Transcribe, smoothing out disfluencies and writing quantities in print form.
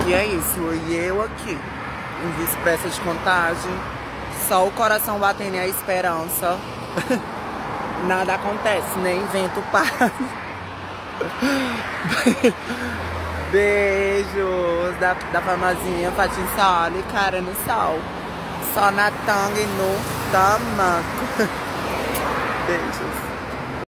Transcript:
E é isso, e eu aqui, em vice-pressa de contagem, só o coração batendo e a esperança. Nada acontece, nem vento para. Beijos da famosinha Fatin Sole, cara no sol. Só na tanga e no tamanco. Beijos.